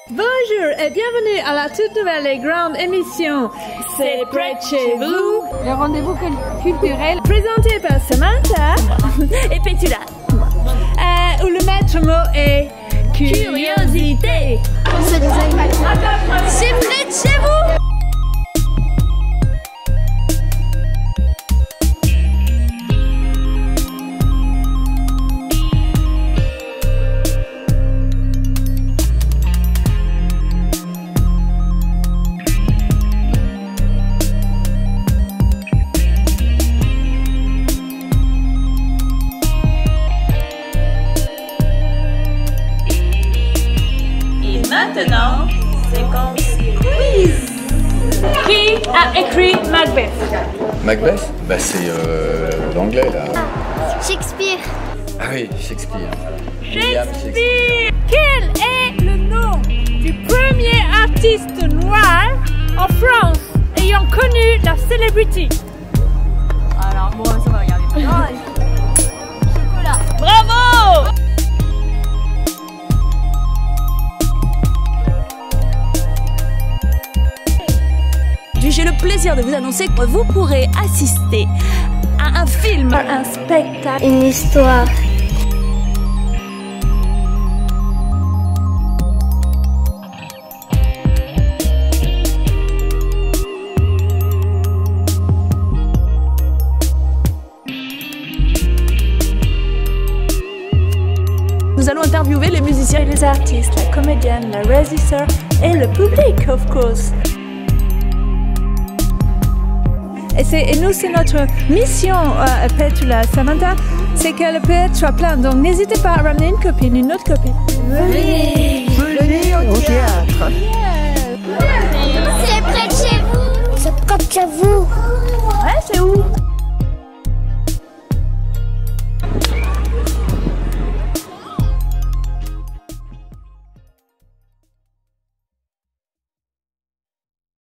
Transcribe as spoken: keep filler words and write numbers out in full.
Bonjour et bienvenue à la toute nouvelle et grande émission C'est près de chez vous, le rendez-vous culturel présenté par Samantha et Pétula, euh, où le maître mot est curiosité. C'est près de chez vous. Maintenant, séquence quiz. Qui a écrit Macbeth? Macbeth? Bah c'est euh, l'anglais là. Shakespeare. Ah oui, Shakespeare. Shakespeare. Quel est le nom du premier artiste noir en France ayant connu la célébrité? Alors bon, ça va regarder maintenant. Chocolat. Bravo! J'ai le plaisir de vous annoncer que vous pourrez assister à un film, Un spectacle. Une histoire. Nous allons interviewer les musiciens et les artistes, la comédienne, le régisseur et le public, of course. Et, et nous, c'est notre mission, euh, Pétula, Samantha, c'est que le peut être plein. Donc n'hésitez pas à ramener une copine, une autre copine. Venez. Venez au théâtre. C'est près de chez vous. C'est près de chez vous.